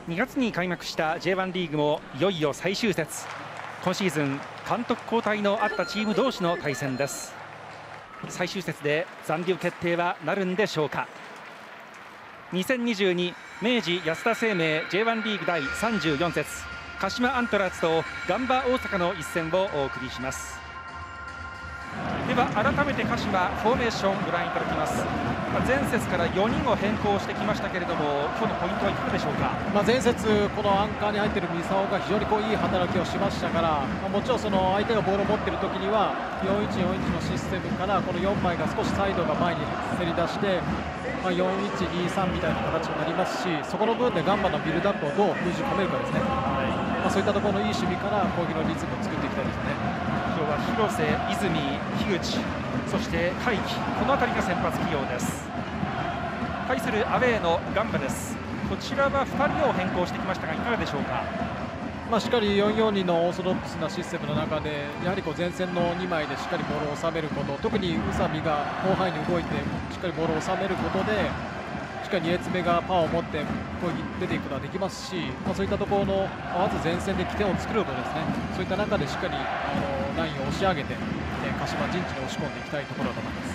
2月に開幕した J1 リーグもいよいよ最終節。今シーズン監督交代のあったチーム同士の対戦です。最終節で残留決定はなるんでしょうか。2022明治安田生命 J1 リーグ第34節、鹿島アントラーズとガンバ大阪の一戦をお送りします。では改めて鹿島フォーメーションをご覧いただきます。前節から4人を変更してきましたけれども、今日のポイントはいかがでしょうか。 前節このアンカーに入っている三沢が非常にいい働きをしましたから、もちろんその相手がボールを持っている時には4141のシステムからこの4枚が少しサイドが前にせり出して4123みたいな形になりますし、そこの部分でガンバのビルドアップをどう封じ込めるかですね。そういったところのいい守備から攻撃のリズムを作っていきたいですね。 今日は広瀬、泉、樋口、そして海輝、この辺りが先発起用です。対するアウェーのガンバです。こちらは2人を変更してきましたがいかがでしょうか。 しっかり442のオーソドックスなシステムの中でやはり前線の2枚でしっかりボールを収めること、特に宇佐美が広範囲に動いてしっかりボールを収めることでしっかり2列目がパワーを持って攻撃に出ていくことができますし、そういったところのまず前線で起点を作ることですね。そういった中でしっかりラインを押し上げて鹿島陣地に押し込んでいきたいところだと思います。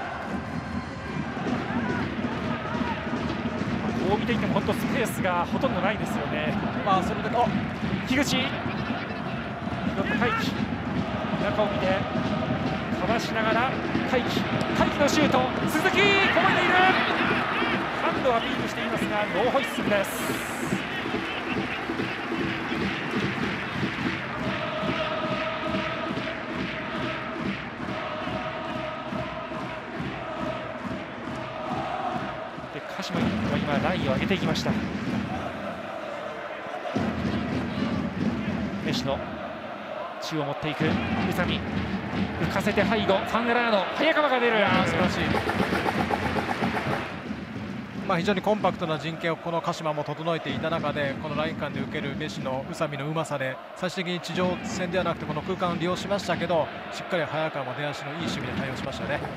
こう見ていても本当スペースがほとんどないですよね。 それだけ樋口、拾った海輝、中を見てかわしながら海輝のシュート、鈴木こぼれている。ハンドをアピールしていますがノーホイッスルです。鹿島は今ラインを上げていきました。メッシの中を持っていく宇佐美、浮かせて背後ファンガラーノ、早川が出る。 素晴らしい。非常にコンパクトな陣形をこの鹿島も整えていた中で、このライン間で受けるメッシの宇佐美のうまさで最終的に地上戦ではなくてこの空間を利用しましたけど、しっかり早川も出足のいい守備で対応しましたね。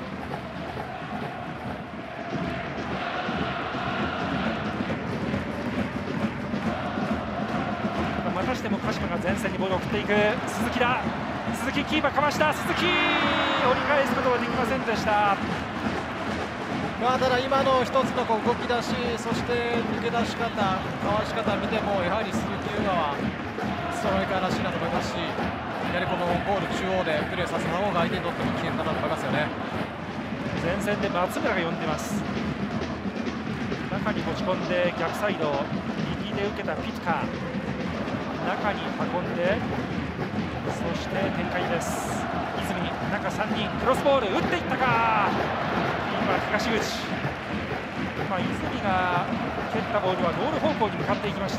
またしても鹿島が前線にボールを送っていく。鈴木だ、鈴木キーパーかわした。鈴木折り返すことはできませんでした。 ただ今の一つの動き出し、そして抜け出し方、かわし方を見てもやはり鈴木優雅はストライカーらしいなと思いますし、やはりこのゴール中央でプレーさせた方が相手にとっても危険かなと思いますよね。 前線で松村が呼んでます。中に持ち込んで逆サイド、右で受けたピトカー、中に運んで、そして展開です。泉、中3人、クロスボール打っていったか。今東口、泉が蹴ったボールはゴール方向に向かっていきました。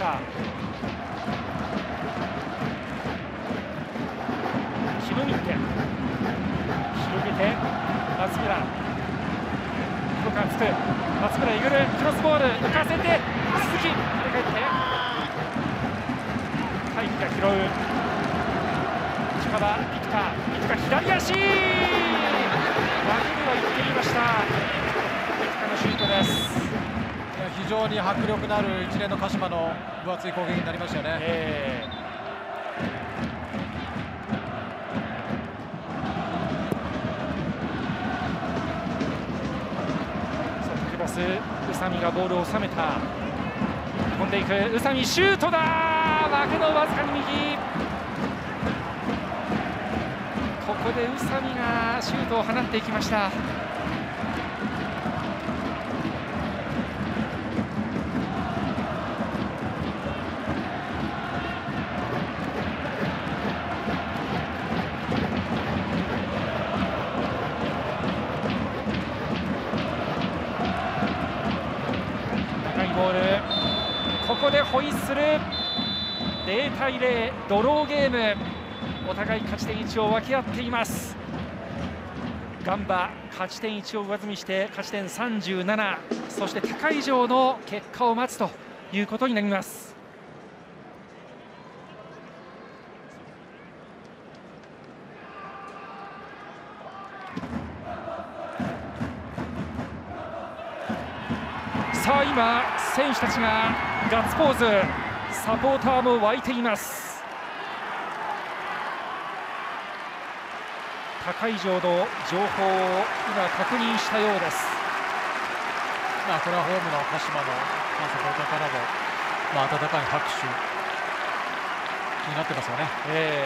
キムミッテ広げて松村、どこかつく松村、えぐるクロスボール浮かせて鈴木、振り返って大輝が拾う。近場ピトカ左足、脇には行っていました。ピトカのシュートです。 非常に迫力のある一連の鹿島の分厚い攻撃になりましたよね。 クロス、宇佐美がボールを収めた。飛んでいく宇佐美、シュートだ。枠のわずかに右。ここで宇佐美がシュートを放っていきました。長いボール、ここでホイッスル。0対0、ドローゲーム。お互い勝ち点1を分け合っています。ガンバ勝ち点1を上積みして勝ち点37、そして高以上の結果を待つということになります。 さあ今選手たちがガッツポーズ、サポーターも沸いています。他会場の情報を今確認したようです。 これはホームの鹿島のサポーターからも、温かい拍手になってますよね。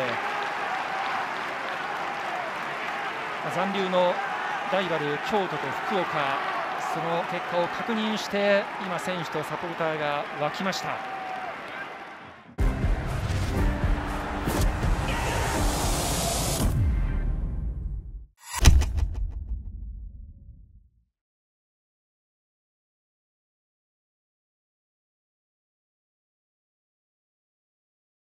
残留のライバル京都と福岡、その結果を確認して今選手とサポーターが沸きました。